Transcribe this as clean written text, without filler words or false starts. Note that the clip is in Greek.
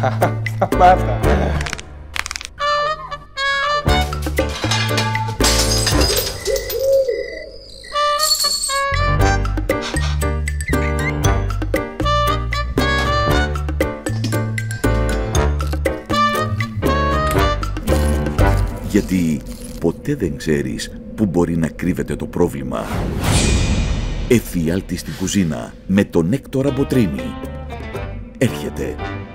Σταμάτα. Γιατί ποτέ δεν ξέρεις πού μπορεί να κρύβεται το πρόβλημα. Εφιάλτη στην κουζίνα με τον Έκτορα Μποτρίνη. Έρχεται